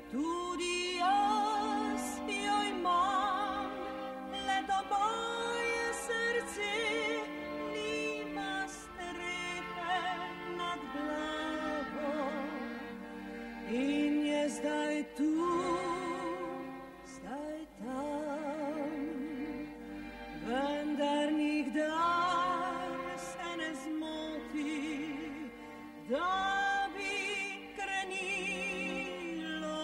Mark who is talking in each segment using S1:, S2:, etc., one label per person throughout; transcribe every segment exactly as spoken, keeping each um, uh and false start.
S1: tudi jaz jo imam, le da moje srce nima strehe nad glavo in je zdaj tu, zdaj tam, vendar nikdar se ne zmoti, da bi krenilo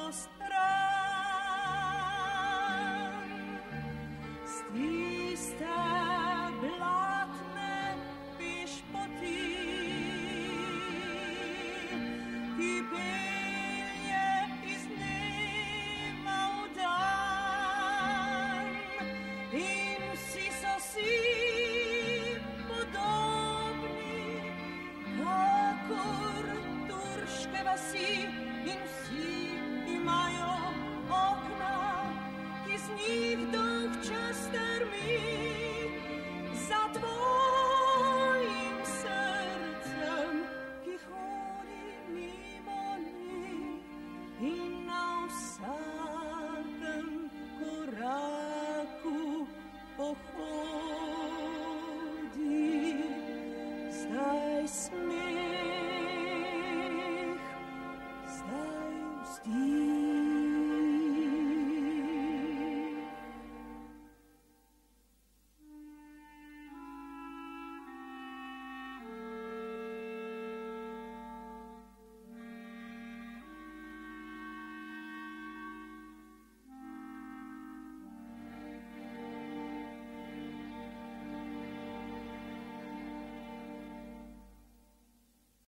S1: stran. Z tiste blatne pešpoti, ki pelje iz dneva v dan, in vsi so si podobni, kakor turške vasi, in vsi imajo okna, ki z njih dolgčas strmi za tvojim srcem, ki hodi mimo njih in na vsa